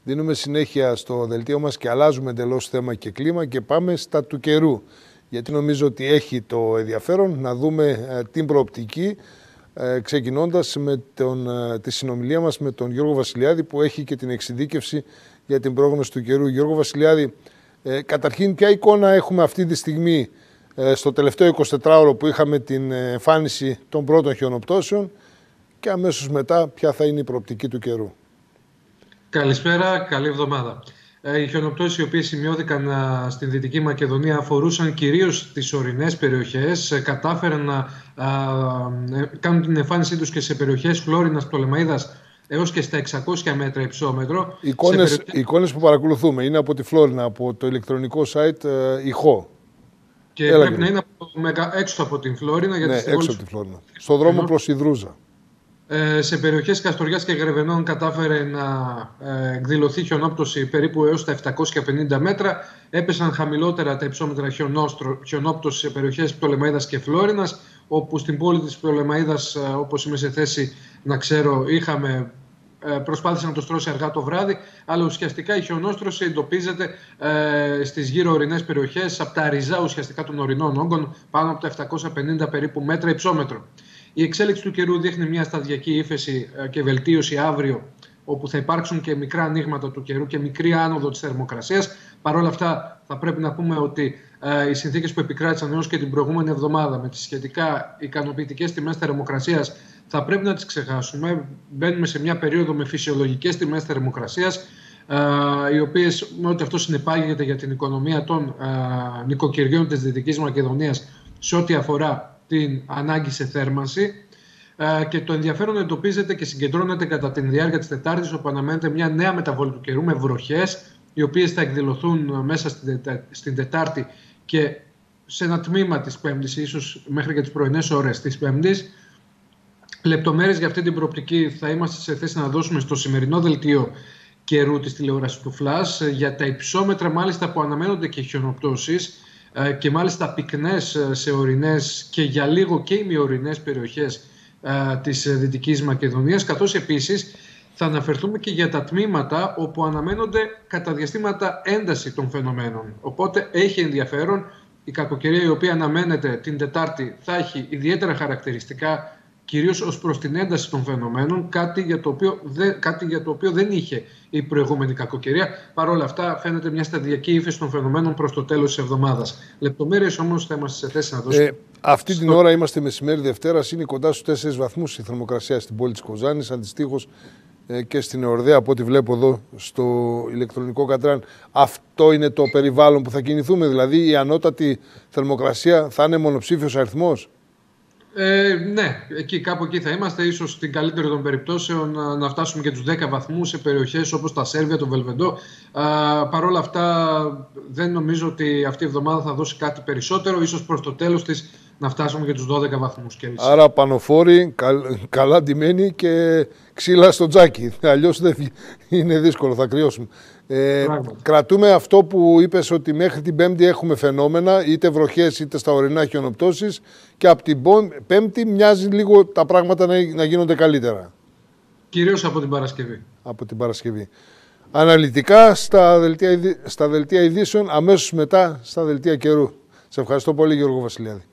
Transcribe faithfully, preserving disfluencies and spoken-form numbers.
Δίνουμε συνέχεια στο δελτίο μας και αλλάζουμε εντελώς θέμα και κλίμα και πάμε στα του καιρού. Γιατί νομίζω ότι έχει το ενδιαφέρον να δούμε ε, την προοπτική, ε, ξεκινώντας με τον, ε, τη συνομιλία μας με τον Γιώργο Βασιλιάδη, που έχει και την εξειδίκευση για την πρόγνωση του καιρού. Γιώργο Βασιλιάδη, ε, καταρχήν ποια εικόνα έχουμε αυτή τη στιγμή ε, στο τελευταίο εικοσιτετράωρο που είχαμε την εμφάνιση των πρώτων χιονοπτώσεων και αμέσως μετά ποια θα είναι η προοπτική του καιρού. Καλησπέρα, καλή εβδομάδα. Οι χιονοπτώσεις οι οποίες σημειώθηκαν στην Δυτική Μακεδονία αφορούσαν κυρίως τις ορεινές περιοχές. Κατάφεραν να κάνουν την εμφάνισή τους και σε περιοχές Φλόρινας, Πτολεμαΐδας έως και στα εξακόσια μέτρα υψόμετρο. Οι εικόνες, περιοχές... οι εικόνες που παρακολουθούμε είναι από τη Φλόρινα, από το ηλεκτρονικό site ε, ηχό. Και Έλα πρέπει και... να είναι από, έξω από την Φλόρινα. Γιατί ναι, έξω από τη Φλόρινα. Στον δρόμο προς Ιδρούζα. Σε περιοχές Καστοριάς και Γρεβενών κατάφερε να εκδηλωθεί χιονόπτωση περίπου έως τα επτακόσια πενήντα μέτρα. Έπεσαν χαμηλότερα τα υψόμετρα χιονόπτωση σε περιοχές Πτολεμαΐδας και Φλόρινας, όπου στην πόλη της Πτολεμαΐδας, όπως είμαι σε θέση να ξέρω, είχαμε, προσπάθησε να το στρώσει αργά το βράδυ, αλλά ουσιαστικά η χιονόστρωση εντοπίζεται ε, στις γύρω ορεινές περιοχές, από τα ριζά ουσιαστικά των ορεινών όγκων, πάνω από τα επτακόσια πενήντα περίπου μέτρα υψόμετρο. Η εξέλιξη του καιρού δείχνει μια σταδιακή ύφεση και βελτίωση αύριο, όπου θα υπάρξουν και μικρά ανοίγματα του καιρού και μικρή άνοδο της θερμοκρασίας. Παρ' όλα αυτά, θα πρέπει να πούμε ότι ε, οι συνθήκες που επικράτησαν έως και την προηγούμενη εβδομάδα, με τις σχετικά ικανοποιητικές τιμές θερμοκρασίας, θα πρέπει να τις ξεχάσουμε. Μπαίνουμε σε μια περίοδο με φυσιολογικές τιμές θερμοκρασίας, ε, οι οποίες, με ό,τι αυτό συνεπάγεται για την οικονομία των ε, νοικοκυριών της Δυτικής Μακεδονίας, σε ό,τι αφορά την ανάγκη σε θέρμανση, και το ενδιαφέρον εντοπίζεται και συγκεντρώνεται κατά τη διάρκεια της Τετάρτης, όπου αναμένεται μια νέα μεταβολή του καιρού με βροχές, οι οποίες θα εκδηλωθούν μέσα στην Τετάρτη και σε ένα τμήμα της Πέμπτης, ίσως μέχρι και τις πρωινές ώρες της Πέμπτης. Λεπτομέρειες για αυτή την προοπτική θα είμαστε σε θέση να δώσουμε στο σημερινό δελτίο καιρού της τηλεόρασης του Flash. Για τα υψόμετρα μάλιστα που αναμένονται και χιονοπτώσεις, και μάλιστα πυκνές σε ορεινές και για λίγο και ημιορεινές περιοχές α, της Δυτικής Μακεδονίας, καθώς επίσης θα αναφερθούμε και για τα τμήματα όπου αναμένονται κατά διαστήματα ένταση των φαινομένων. Οπότε έχει ενδιαφέρον. Η κακοκαιρία η οποία αναμένεται την Τετάρτη θα έχει ιδιαίτερα χαρακτηριστικά, κυρίως ως προς την ένταση των φαινομένων, κάτι για το οποίο δεν, κάτι για το οποίο δεν είχε η προηγούμενη κακοκαιρία. Παρ' όλα αυτά φαίνεται μια σταδιακή ύφεση των φαινομένων προς το τέλος της εβδομάδας. Λεπτομέρειες όμως θα είμαστε σε θέση να δώσουμε. Ε, αυτή την στο... ώρα είμαστε μεσημέρι Δευτέρας, είναι κοντά στους τέσσερις βαθμούς η θερμοκρασία στην πόλη της Κοζάνης, αντιστοίχως ε, και στην Εορδαία, από ό,τι βλέπω εδώ στο ηλεκτρονικό κατράν. Αυτό είναι το περιβάλλον που θα κινηθούμε, δηλαδή η ανώτατη θερμοκρασία θα είναι μονοψήφιος αριθμός. Ε, ναι, εκεί, κάπου εκεί θα είμαστε. Ίσως στην καλύτερη των περιπτώσεων να, να φτάσουμε και τους δέκα βαθμούς σε περιοχές όπως τα Σέρβια, το Βελβεντό. Παρ' όλα αυτά δεν νομίζω ότι αυτή η εβδομάδα θα δώσει κάτι περισσότερο. Ίσως προς το τέλος της να φτάσουμε και τους δώδεκα βαθμούς. Άρα πανοφόροι, καλ, καλά ντυμένοι και ξύλα στο τζάκι. Αλλιώς δεν είναι δύσκολο, θα κρυώσουμε. Ε, κρατούμε αυτό που είπες, ότι μέχρι την Πέμπτη έχουμε φαινόμενα, είτε βροχές είτε στα ορεινά χιονοπτώσεις, και από την Πέμπτη μοιάζει λίγο τα πράγματα να, να γίνονται καλύτερα. Κυρίως από την Παρασκευή. Από την Παρασκευή. Αναλυτικά στα δελτία, στα δελτία ειδήσεων, αμέσως μετά στα δελτία καιρού. Σε ευχαριστώ πολύ, Γιώργο Βασιλιάδη.